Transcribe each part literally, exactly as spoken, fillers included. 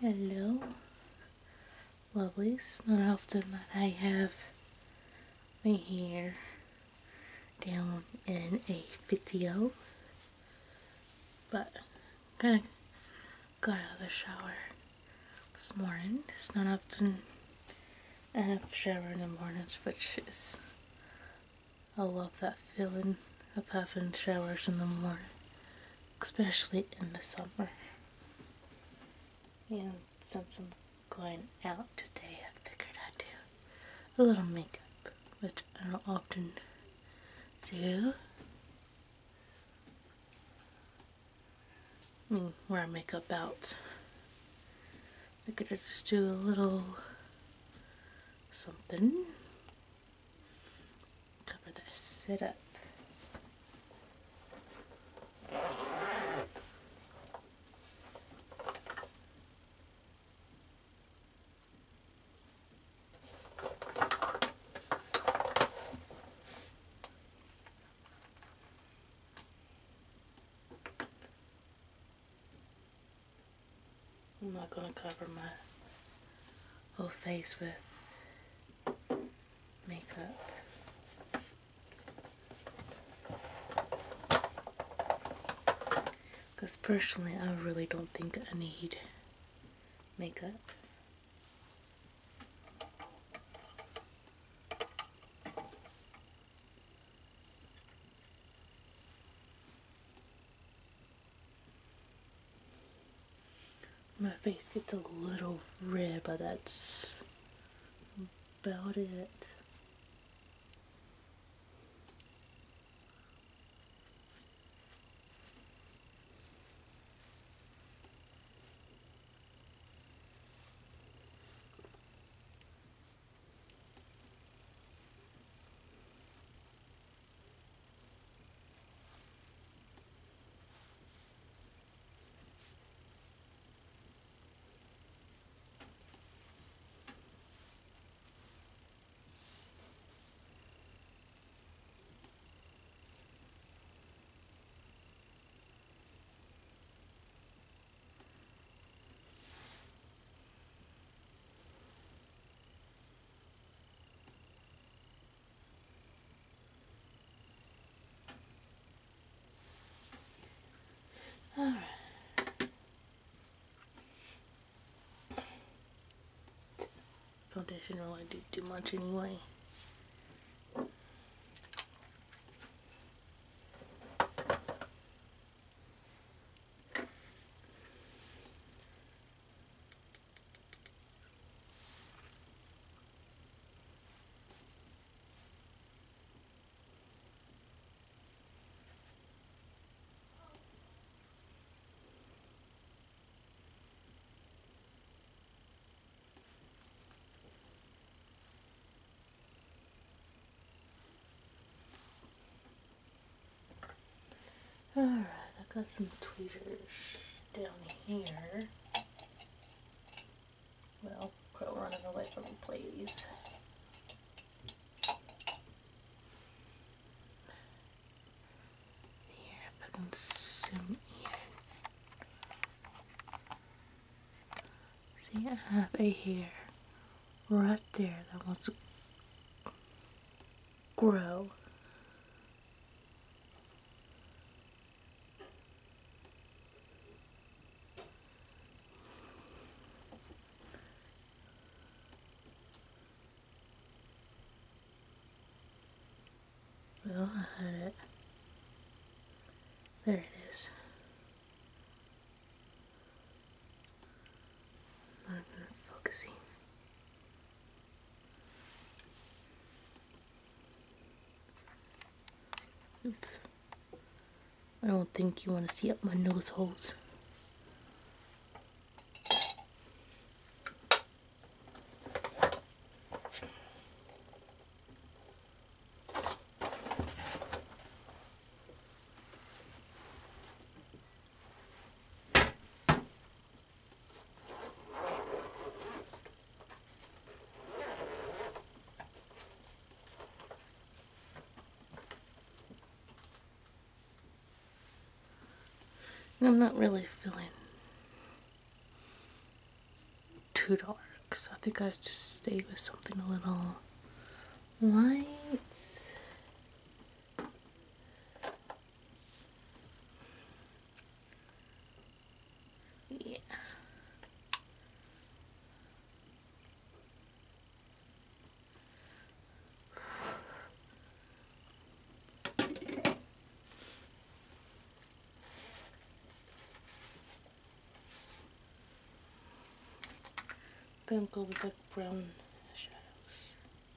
Hello, lovelies. It's not often that I have my hair down in a video, but kind of got out of the shower this morning. It's not often I have a shower in the mornings, which is, I love that feeling of having showers in the morning, especially in the summer. And since I'm going out today, I figured I'd do a little makeup, which I don't often do. I mean, wear makeup out. I could just do a little something. Cover that sit up. I'm not going to cover my whole face with makeup. Because personally, I really don't think I need makeup. My face gets a little red, but that's about it. Alright. Foundation don't really do too much anyway. Alright, I got some tweezers down here. Well, quit running away from me, please. Here, if I can zoom in. See, I have a hair right there that wants to grow. Well, I had it. There it is. Not even focusing. Oops. I don't think you want to see up my nose holes. I'm not really feeling too dark, so I think I just stay with something a little light. Yeah. Gonna go with the brown shadows.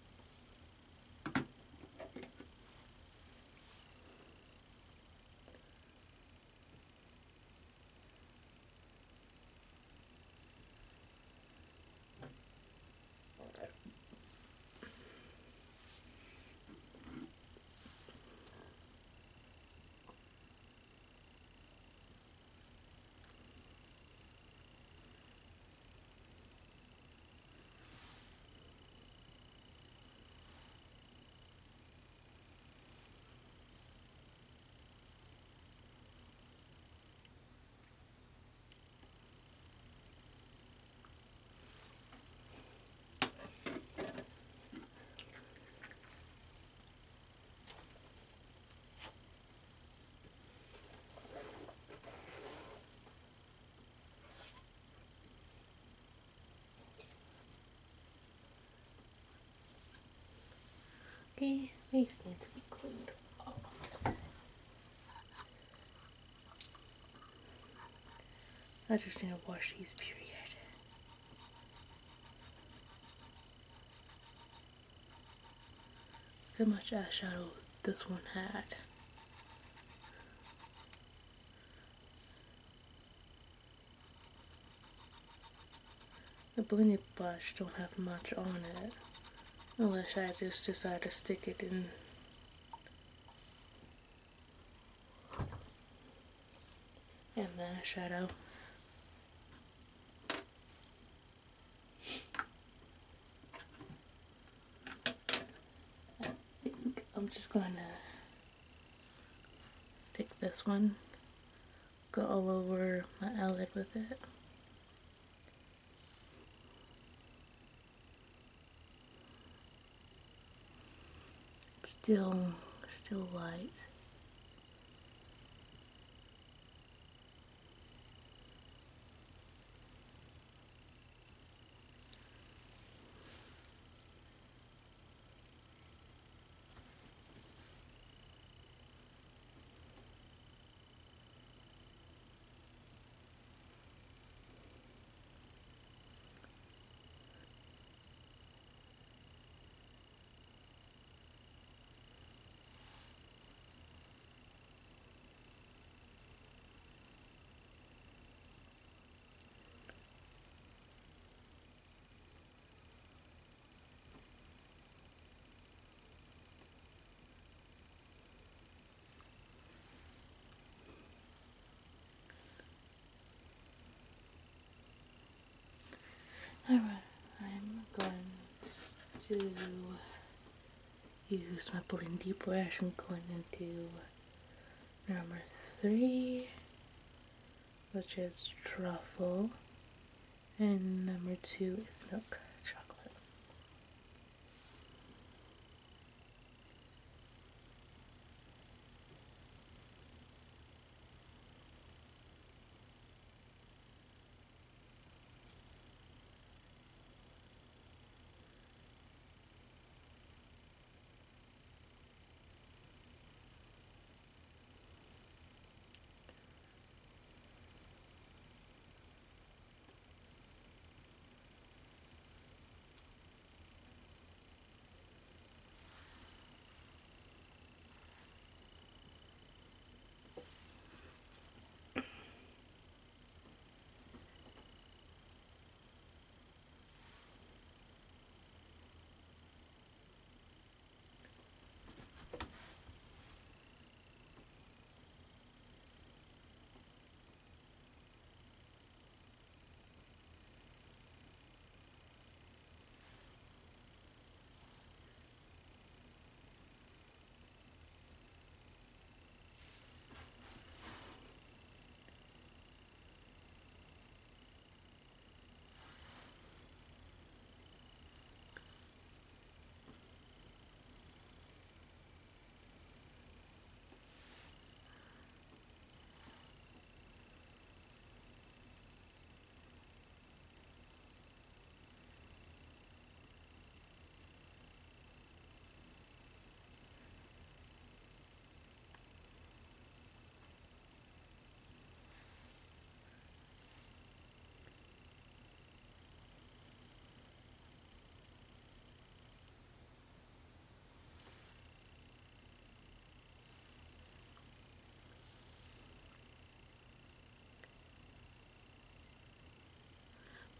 Okay, these need to be cleaned up. I just need to wash these, period. Look how much eyeshadow this one had. The blending brush don't have much on it, unless I just decide to stick it in. And the eyeshadow. I think I'm just going to take this one, let's go all over my eyelid with it. Still, still light. Alright, I'm going to use my blendy brush. I'm going into number three, which is truffle, and number two is milk chocolate.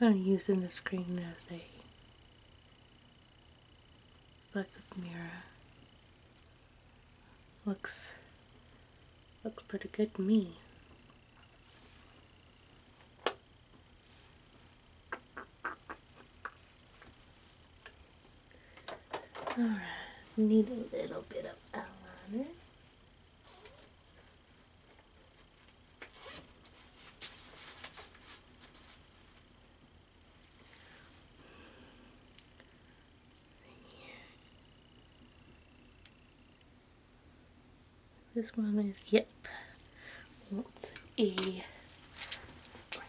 I'm using the screen as a reflective mirror. Looks looks pretty good to me. Alright, need a little bit of eyeliner. This one is, yep, wants a brown.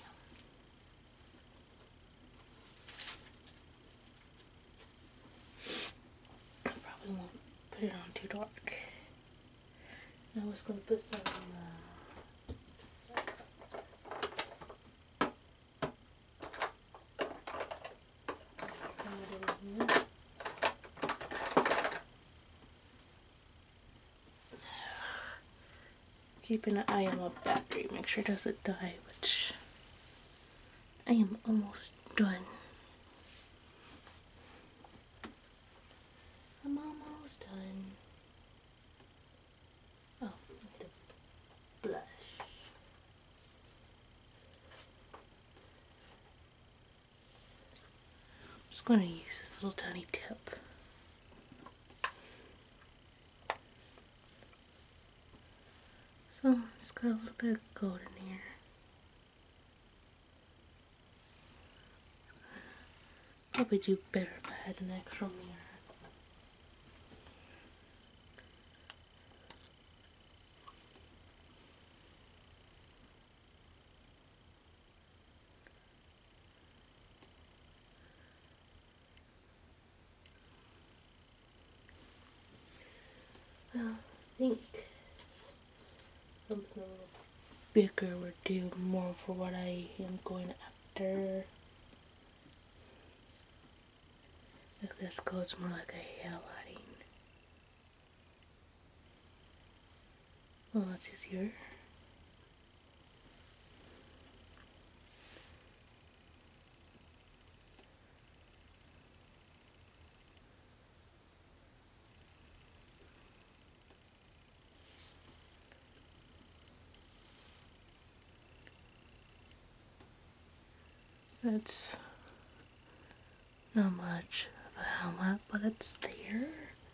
I probably won't put it on too dark. I was going to put some uh, keeping an eye on my battery, make sure it doesn't die, which I am almost done. I'm almost done. Oh, I need a blush. I'm just going to use this little tiny tip. So, it's got a little bit of gold in here. Probably do better if I had an extra mirror. Well, I think something a little bigger would do more for what I am going after. If this goes more like a highlighting. Well, that's easier. It's not much of a helmet, but it's there.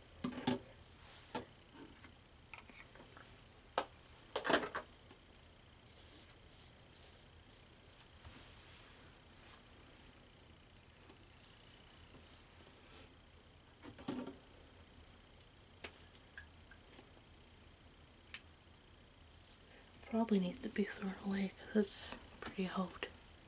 Probably needs to be thrown away because it's pretty old.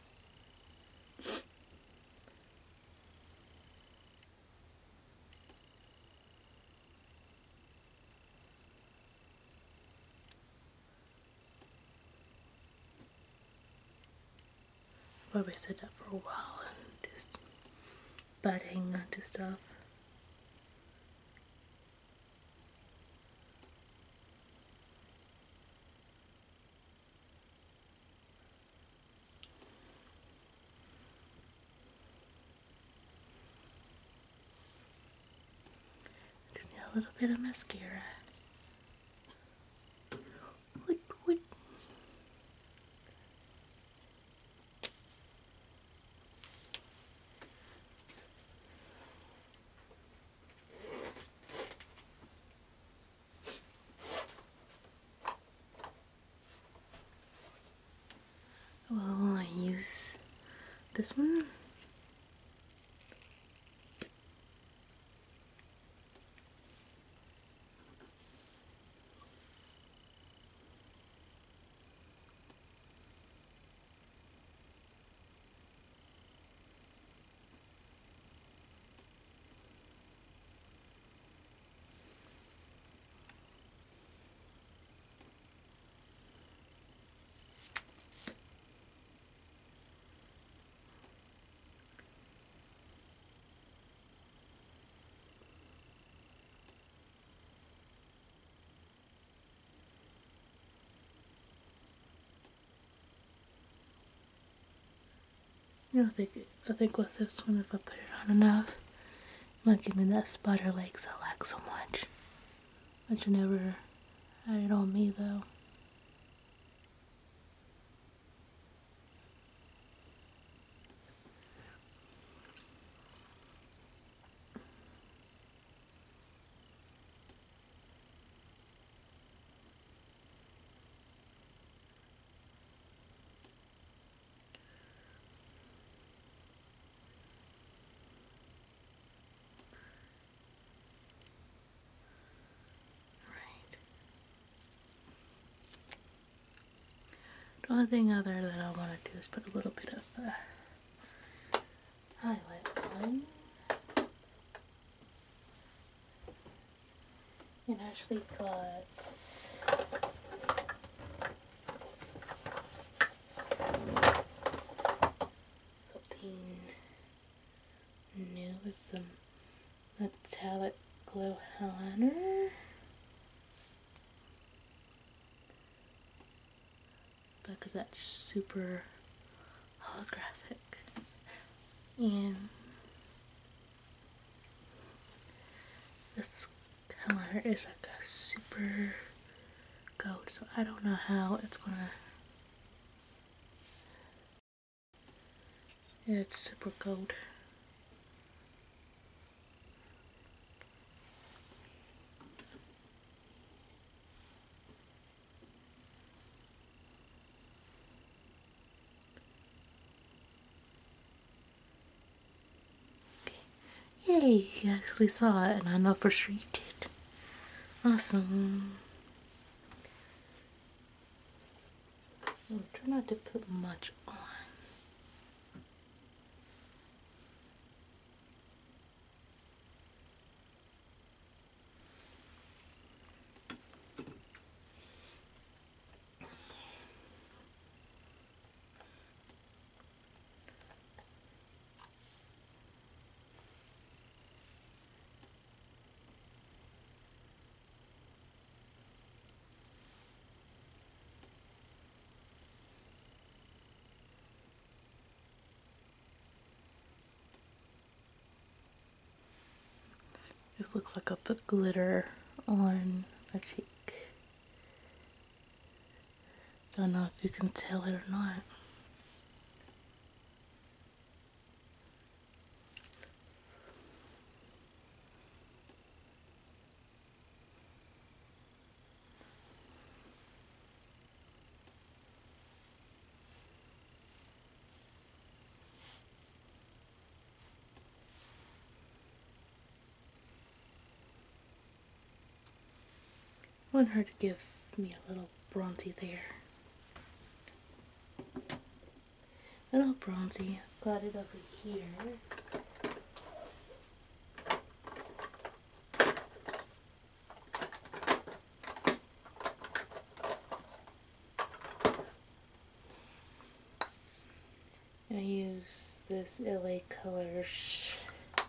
Probably said that for a while and just butting onto stuff. Just need a little bit of mascara. Woot, woot. Well, I use this one. You know, I think, I think with this one, if I put it on enough, it might give me that spider legs I like so much. But you never had it on me though. The only thing other that I want to do is put a little bit of uh, highlight on. And I actually got something new with some metallic glow eyeliner. Because that's super holographic. And this color is like a super gold, so I don't know how it's gonna. Yeah, it's super gold. Yay, you actually saw it, and I know for sure you did. Awesome. So try not to put much on. This looks like I put glitter on my cheek. Don't know if you can tell it or not. I want her to give me a little bronzy there. A little bronzy. Got it over here. I use this L A Colors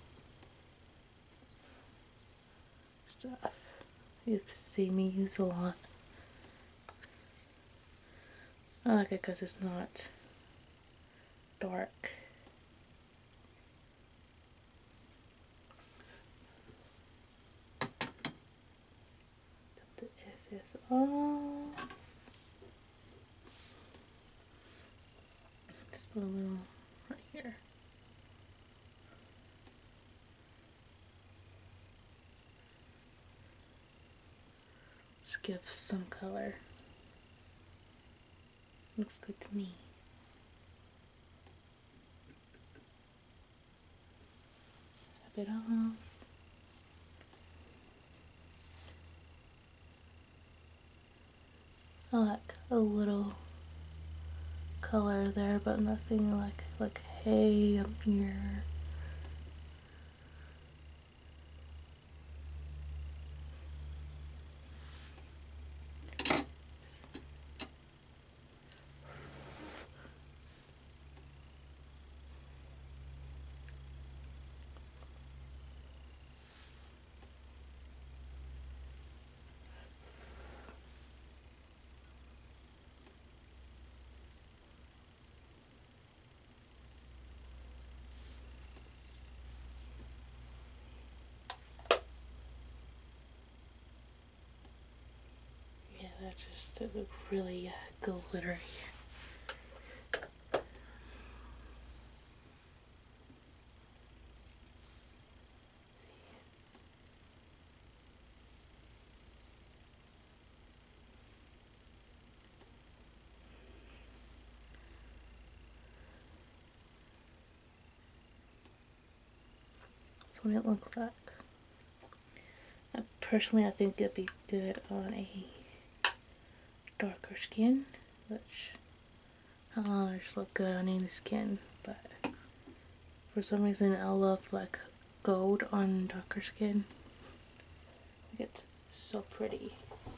stuff. You've seen me use a lot. I like it because it's not dark. Tap the S S off. Just put a little right here. Just give some color. Looks good to me. Tap it off. I like a little color there, but nothing like like hey, I'm here. that just to look really uh, gold glittery. That's what it looks like. Uh, personally, I think it'd be good on a darker skin, which highlighters look good on any skin, but for some reason I love like gold on darker skin. I think it's so pretty.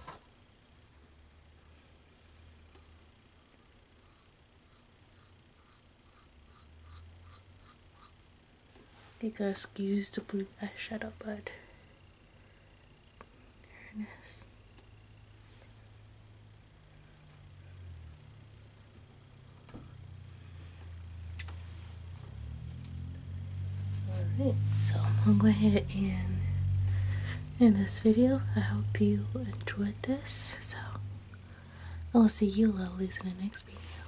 You gotta excuse the blue eyeshadow, bud. There it is. Alright, so I'm gonna go ahead and end this video. I hope you enjoyed this. So I'll see you lovelies in the next video.